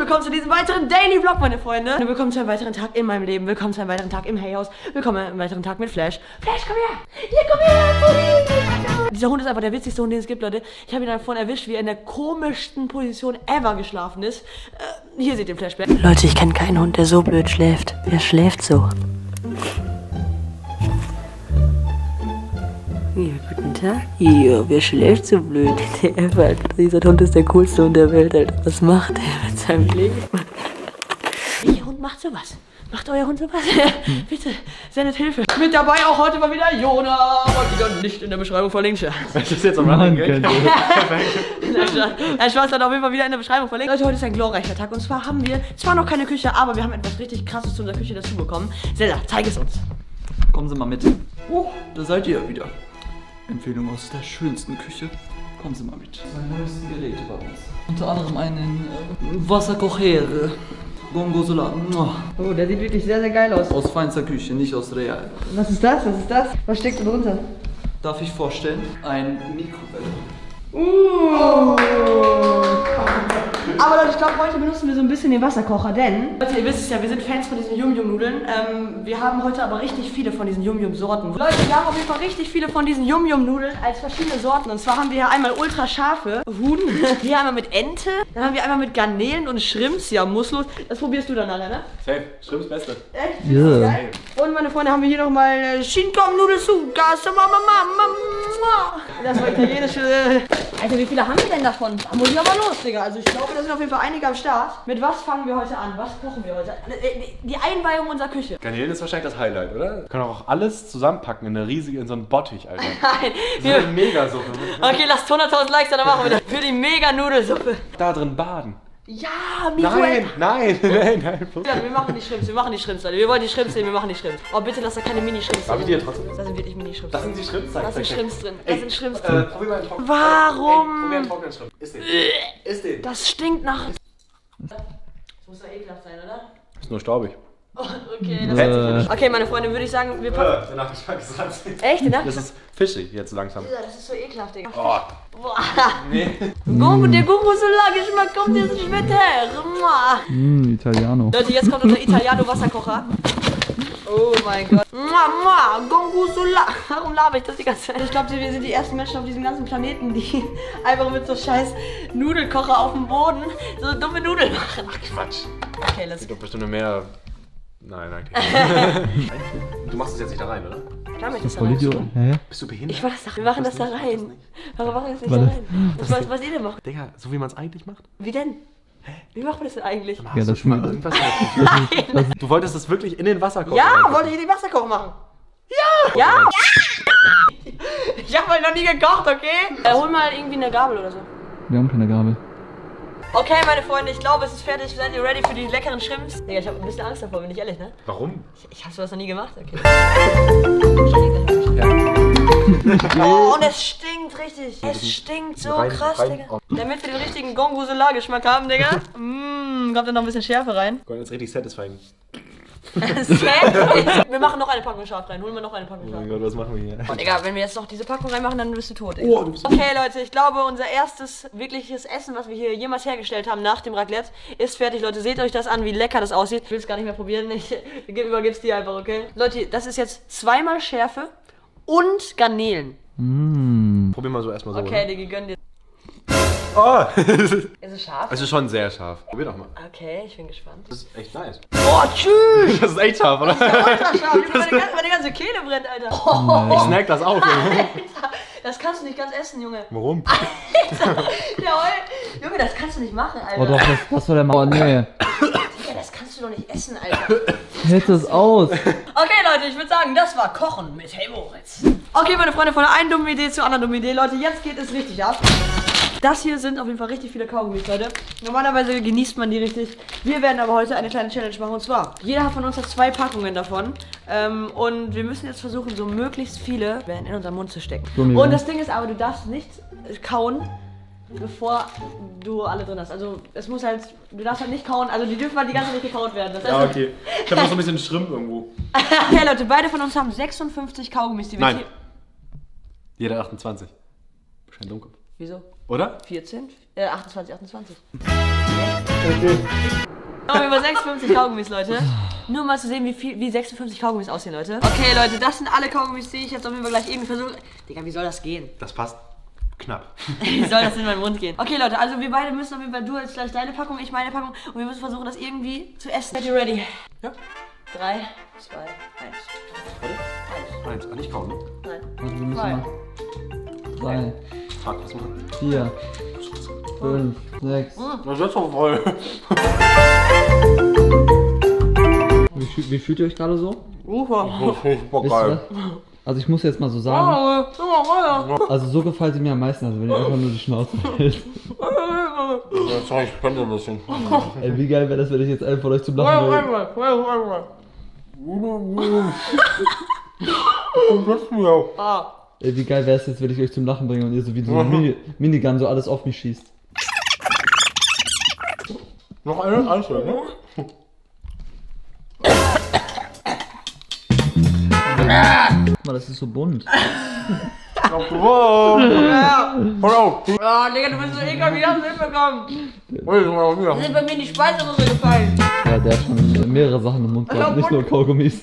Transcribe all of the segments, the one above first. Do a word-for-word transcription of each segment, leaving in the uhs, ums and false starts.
willkommen zu diesem weiteren Daily Vlog, meine Freunde. Und willkommen zu einem weiteren Tag in meinem Leben. Willkommen zu einem weiteren Tag im Hey House. Willkommen zu einem weiteren Tag mit Flash. Flash, komm her! Hier, komm her! Dieser Hund ist einfach der witzigste Hund, den es gibt, Leute. Ich habe ihn davon erwischt, wie er in der komischsten Position ever geschlafen ist. Äh, hier seht ihr den Flashback. Leute, ich kenne keinen Hund, der so blöd schläft. Wer schläft so? Ja, guten Tag. Ja, wer schläft so blöd? Der Alter, dieser Hund ist der coolste Hund der Welt, Alter. Was macht er mit seinem Leben? Welcher Hund macht sowas? Macht euer Hund sowas? Bitte, sendet Hilfe. Mit dabei auch heute mal wieder Jona. Und wieder nicht in der Beschreibung verlinkt. Das ist jetzt am Running Gag. Nein, Spaß, dann auf jeden Fall wieder in der Beschreibung verlinkt. Leute, heute ist ein glorreicher Tag. Und zwar haben wir zwar noch keine Küche, aber wir haben etwas richtig Krasses zu unserer Küche dazu bekommen. Zelda, zeig es uns. Kommen Sie mal mit. Oh, da seid ihr ja wieder. Empfehlung aus der schönsten Küche. Kommen Sie mal mit. Die neuesten Geräte bei uns. Unter anderem einen äh, Wasserkocher. Gongo Solar. Oh, der sieht wirklich sehr, sehr geil aus. Aus feinster Küche, nicht aus Real. Was ist das? Was ist das? Was steckt da drunter? Darf ich vorstellen? Ein Mikrowelle. Uh. Aber Leute, ich glaube, heute benutzen wir so ein bisschen den Wasserkocher, denn Leute, ihr wisst es ja, wir sind Fans von diesen Yum-Yum-Nudeln. Ähm, wir haben heute aber richtig viele von diesen Yum-Yum-Sorten. Leute, wir haben auf jeden Fall richtig viele von diesen Yum-Yum-Nudeln als verschiedene Sorten. Und zwar haben wir hier einmal ultra scharfe Huhn, hier einmal mit Ente, dann haben wir einmal mit Garnelen und Shrimps, ja, Musslos. Das probierst du dann nachher, ne? Safe, Shrimps Beste. Echt? Ja. Yeah. Und meine Freunde, haben wir hier nochmal Shinkom-Nudelsuga. Das war italienische... Alter, wie viele haben wir denn davon? Da muss ich aber los, Digga. Also ich glaube, da sind auf jeden Fall einige am Start. Mit was fangen wir heute an? Was kochen wir heute? Die Einweihung unserer Küche. Garnelen ist wahrscheinlich das Highlight, oder? Wir können auch alles zusammenpacken in eine riesige, in so einen Bottich, Alter. Nein. So eine Megasuppe. Okay, lasst hunderttausend Likes, dann machen wir das. Für die Mega-Nudelsuppe. Da drin baden. Ja, Mikro. Nein, nein, nein, nein. Ja, wir machen die Shrimps, wir machen die Shrimps, Leute. Wir wollen die Shrimps sehen, wir machen die Shrimps. Oh, bitte lass da keine Mini-Shrimps Darf ich drin. dir trotzdem? Da sind wirklich Mini-Shrimps. Das sind die Shrimps, Da sind Shrimps drin. Da sind Shrimps Äh, drin. probier mal einen trockenen. Warum? Ey, probier einen trockenen Shrimp. Iss den. Iss den. Das stinkt nach... Das muss doch ekelhaft sein, oder? Ist nur staubig. Oh, okay, das äh. Okay, meine Freunde, würde ich sagen, wir packen... Äh, der Nachgeschmack ist ranzig. Echt, ne? Das ist fischig jetzt langsam. Das ist so ekelhaft, Digga. Oh. Boah. Nee. Gongo, der Gongo-Solar-Geschmack kommt jetzt nicht mit her. Mm, Italiano. Leute, jetzt kommt unser Italiano-Wasserkocher. Oh mein Gott. Gongo-Solar. Warum laber ich das die ganze Zeit? Ich glaube, wir sind die ersten Menschen auf diesem ganzen Planeten, die einfach mit so scheiß Nudelkocher auf dem Boden so dumme Nudeln machen. Ach Quatsch. Okay, let's Es gibt bestimmt mehr... Nein, eigentlich. Du machst es jetzt nicht da rein, oder? Klar, Das das ist da voll rein. Idiot. Hä? Bist du behindert? Ich mach das da, wir machen das da rein. Warum machen wir das nicht Warte. da rein? Das was, was ihr denn macht. Digga, so wie man es eigentlich macht? Wie denn? Wie macht man das denn eigentlich? Hast Ja, du das schon mal schmeckt- irgendwas in der Küche? Du wolltest das wirklich in den Wasserkocher Ja, reinkochen? wollte ich den Wasserkocher machen? Ja! Ja! Ich hab halt noch nie gekocht, okay? Äh, hol mal irgendwie eine Gabel oder so. Wir haben keine Gabel. Okay, meine Freunde, ich glaube, es ist fertig. Seid ihr ready für die leckeren Shrimps? Digga, ich habe ein bisschen Angst davor, bin ich ehrlich, ne? Warum? Ich, ich hab sowas noch nie gemacht, okay. Ja. Oh, und es stinkt richtig. Es stinkt so rein- krass, rein- Digga. Damit wir den richtigen Gongo-Solar-Geschmack haben, Digga. Mmm, kommt da noch ein bisschen Schärfe rein. Gott, jetzt richtig satisfying. Wir machen noch eine Packung scharf rein. Holen wir noch eine Packung Oh scharf. mein Gott, was machen wir hier? Oh, Digga, wenn wir jetzt noch diese Packung reinmachen, dann bist du tot, Digga. Oh, du bist Okay, Leute, ich glaube, unser erstes wirkliches Essen, was wir hier jemals hergestellt haben nach dem Raclette, ist fertig. Leute, seht euch das an, wie lecker das aussieht. Ich will es gar nicht mehr probieren. Ich übergib's dir einfach, okay? Leute, das ist jetzt zweimal Schärfe und Garnelen. Mm. Probier mal so erstmal so. Okay, Digga, gönn dir. Oh! Ist es scharf? Es ist schon sehr scharf. Probier doch mal. Okay, ich bin gespannt. Das ist echt nice. Oh, tschüss! Das ist echt scharf, oder? Ultra scharf. Meine ganze, meine ganze Kehle brennt, Alter. Ich snack das auch. Alter, das kannst du nicht ganz essen, Junge. Warum? Alter, der Heul. Junge, das kannst du nicht machen, Alter. Oh doch, das, das war der Mauer. Nee. Digga, das kannst du doch nicht essen, Alter. Hält das aus. Okay, Leute, ich würde sagen, das war Kochen mit Hey Moritz. Okay, meine Freunde, von der einen dummen Idee zur anderen dummen Idee. Leute, jetzt geht es richtig ab. Das hier sind auf jeden Fall richtig viele Kaugummis, Leute. Normalerweise genießt man die richtig. Wir werden aber heute eine kleine Challenge machen. Und zwar, jeder von uns hat zwei Packungen davon. Ähm, und wir müssen jetzt versuchen, so möglichst viele in unseren Mund zu stecken. Gummi, Und ja. das Ding ist aber, du darfst nicht kauen, bevor du alle drin hast. Also es muss halt, du darfst halt nicht kauen, also die dürfen halt die ganze Zeit nicht gekaut werden. Das heißt, Ja, okay. Ich hab noch so ein bisschen Shrimp irgendwo. okay, Leute, beide von uns haben sechsundfünfzig Kaugummis, die wir Nein. hier... Jeder achtundzwanzig. Scheint Dummkopf. Wieso? Oder? vierzehn? Äh, achtundzwanzig, achtundzwanzig. Okay. Noch über sechsundfünfzig Kaugummis, Leute. Nur mal zu sehen, wie viel, wie sechsundfünfzig Kaugummis aussehen, Leute. Okay, Leute, das sind alle Kaugummis, die ich jetzt auf jeden Fall gleich irgendwie versuche. Digga, wie soll das gehen? Das passt knapp. Wie soll das in meinen Mund gehen? Okay, Leute, also wir beide müssen auf jeden Fall, du jetzt gleich deine Packung, ich meine Packung. Und wir müssen versuchen, das irgendwie zu essen. Seid ihr ready? Ja. Drei, zwei, eins. Eins, ah, nicht kaum, ne? Nein. Warte, wir müssen Zwei. mal. Drei, Frag, was machen? vier, fünf, sechs. Das ist doch voll. Wie, fühl- wie fühlt ihr euch gerade so? Ufer. Super Wisst ihr was? Also ich muss jetzt mal so sagen, also so gefällt sie mir am meisten, also wenn ihr einfach nur die Schnauze hält. Das zeige ich könnte ein bisschen. Ey, wie geil wäre das, wenn ich jetzt einen von euch zum Lachen bringe. Ah. Ey, wie geil wäre es jetzt, wenn ich euch zum Lachen bringe und ihr so wie so ein Mini Minigun so alles auf mich schießt. Noch eine einzelne, ne? Guck mal, das ist so bunt. Wow! Voll auf! Ah, Digga, du bist so ekelhaft, wie haben sie hinbekommen? Ja. Die sind bei mir in die Speiseröhre gefallen. Ja, der hat schon mehrere Sachen im Mund gehabt, nicht nur Kaugummis.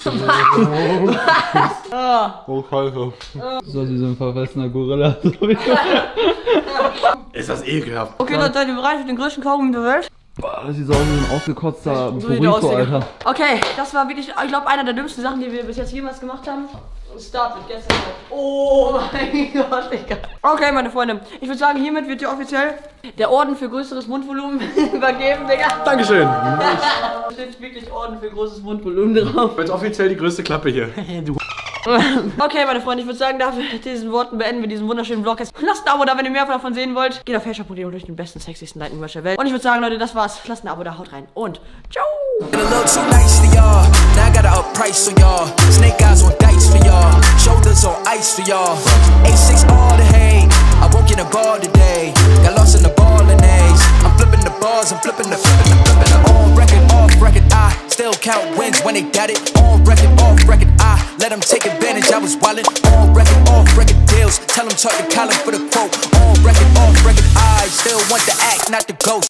Ah. Oh, scheiße. So wie so ein verfressener Gorilla. Ist das ekelhaft. Okay, Leute, seid ihr bereit für den größten Kaugummi der Welt? Boah, das sieht so aus wie ein ausgekotzter So sieht der aus, Burrito, Digga. Alter. Okay, das war wirklich, ich glaube, einer der dümmsten Sachen, die wir bis jetzt jemals gemacht haben. Start mit gestern. Oh mein Gott, Digga. Okay, meine Freunde, ich würde sagen, hiermit wird dir offiziell der Orden für größeres Mundvolumen übergeben, Digga. Dankeschön. Da steht wirklich Orden für großes Mundvolumen drauf. Jetzt offiziell die größte Klappe hier. Du. Okay, meine Freunde, ich würde sagen, dafür diesen Worten beenden wir diesen wunderschönen Vlog jetzt. Lasst ein Abo da, wenn ihr mehr davon sehen wollt. Geht auf Fashion punkt de und durch den besten, sexiesten Lightning-Merch der Welt. Und ich würde sagen, Leute, das war's. Lasst ein Abo da, haut rein und ciao! It look so nice to y'all. Now I gotta up price on y'all. Snake eyes on dice for y'all. Shoulders on ice for y'all. A six all the hate. I won't get a ball today. Got lost in the ball and A's. I'm flipping the bars, I'm flipping the flipping the flipping the on record, off record. I still count wins when they got it. On record, off record. I let them take advantage. I was wildin'. On record, off record deals. Tell them talk to Colin for the quote. On record, off record. I still want the act, not the ghost.